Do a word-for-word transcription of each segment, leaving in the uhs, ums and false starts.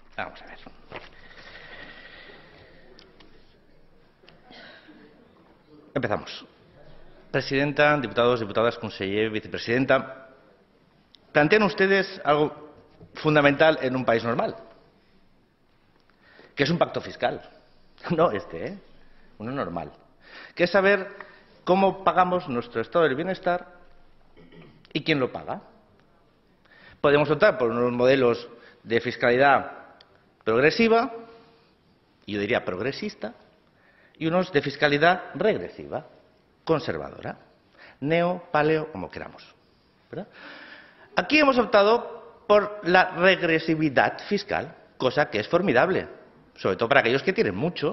Vamos a ver. Empezamos. Presidenta, diputados, diputadas, conseller, vicepresidenta. Plantean ustedes algo fundamental en un país normal, que es un pacto fiscal. No este, ¿eh? Uno normal. Que es saber cómo pagamos nuestro estado del bienestar y quién lo paga. Podemos optar por unos modelos de fiscalidad progresiva, y yo diría progresista, y unos de fiscalidad regresiva, conservadora, neo, paleo, como queramos, ¿verdad? Aquí hemos optado por la regresividad fiscal, cosa que es formidable, sobre todo para aquellos que tienen mucho,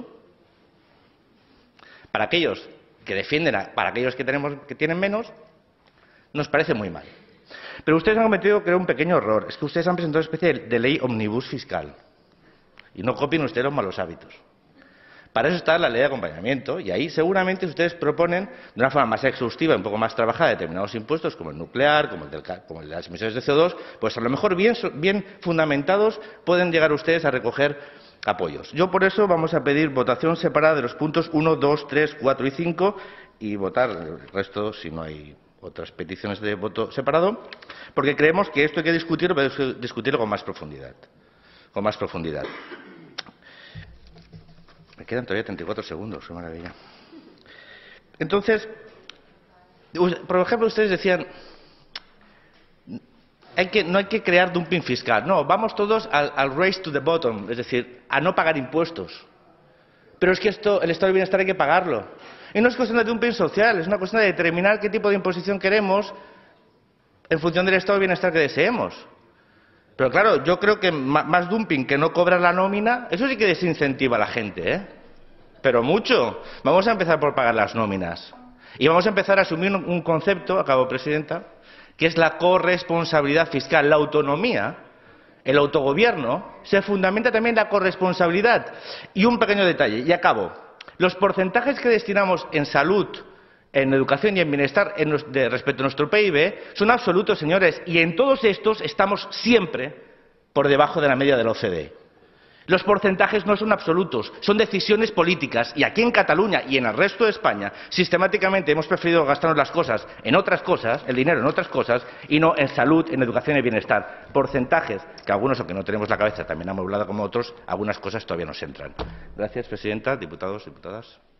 para aquellos que defienden, a, para aquellos que, tenemos, que tienen menos, nos parece muy mal. Pero ustedes han cometido, creo, un pequeño error. Es que ustedes han presentado una especie de, de ley omnibus fiscal. Y no copien ustedes los malos hábitos. Para eso está la ley de acompañamiento, y ahí seguramente ustedes proponen, de una forma más exhaustiva, un poco más trabajada, determinados impuestos, como el nuclear, como el, del, como el de las emisiones de C O dos, pues a lo mejor bien, bien fundamentados pueden llegar ustedes a recoger apoyos. Yo por eso vamos a pedir votación separada de los puntos uno, dos, tres, cuatro y cinco, y votar el resto si no hay otras peticiones de voto separado, porque creemos que esto hay que discutirlo, pero hay que discutirlo con más profundidad. Con más profundidad. Me quedan todavía treinta y cuatro segundos, qué maravilla. Entonces, por ejemplo, ustedes decían, hay que, no hay que crear dumping fiscal. No, vamos todos al, al race to the bottom, es decir, a no pagar impuestos. Pero es que esto, el estado del bienestar hay que pagarlo. Y no es cuestión de dumping social, es una cuestión de determinar qué tipo de imposición queremos en función del estado del bienestar que deseemos. Pero claro, yo creo que más dumping que no cobrar la nómina, eso sí que desincentiva a la gente, ¿eh? Pero mucho. Vamos a empezar por pagar las nóminas. Y vamos a empezar a asumir un concepto, acabo, presidenta, que es la corresponsabilidad fiscal, la autonomía, el autogobierno, se fundamenta también en la corresponsabilidad. Y un pequeño detalle, y acabo. Los porcentajes que destinamos en salud, en educación y en bienestar en, de, respecto a nuestro P I B son absolutos, señores, y en todos estos estamos siempre por debajo de la media de la O C D E. Los porcentajes no son absolutos, son decisiones políticas, y aquí en Cataluña y en el resto de España sistemáticamente hemos preferido gastarnos las cosas en otras cosas, el dinero en otras cosas, y no en salud, en educación y bienestar. Porcentajes que algunos, aunque no tenemos la cabeza tan bien amueblada como otros, algunas cosas todavía nos entran. Gracias, presidenta, diputados, diputadas.